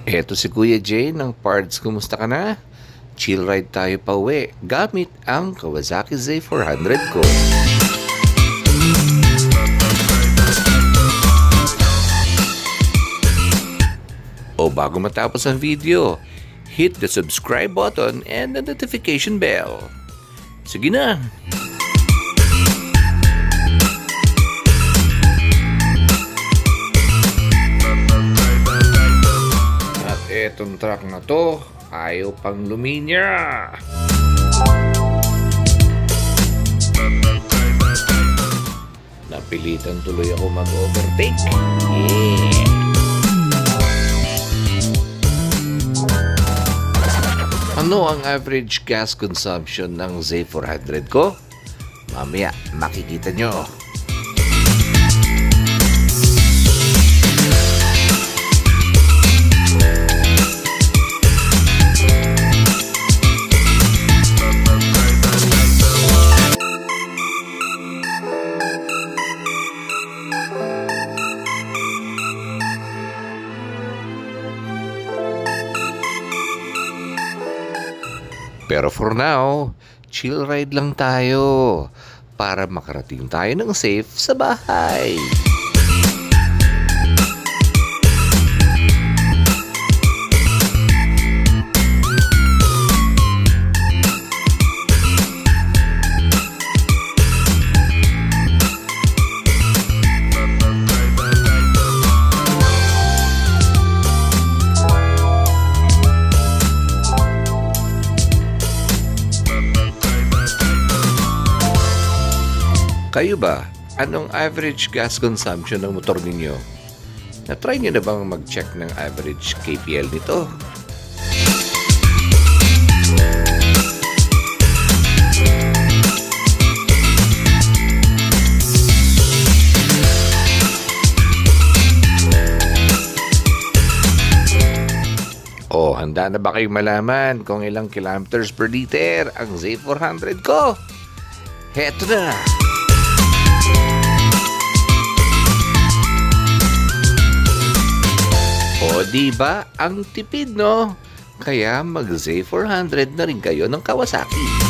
Eto si Kuya Jay ng parts. Kumusta ka na? Chill ride tayo pa uwi gamit ang Kawasaki Z400 ko. O bago matapos ang video, hit the subscribe button and the notification bell. Sige na! At etong truck na to, ayaw pang luminya. Napilitan tuloy ako mag-overtake. Yeah! Ano ang average gas consumption ng Z400 ko? Mamaya makikita nyo. Pero for now, chill ride lang tayo para makarating tayo ng safe sa bahay. Kayo ba? Anong average gas consumption ng motor ninyo? Na-try nyo na bang mag-check ng average KPL nito? O, handa na ba kayong malaman kung ilang kilometers per liter ang Z400 ko? Heto na! O diba, ang tipid no? Kaya mag Z400 na rin kayo ng Kawasaki.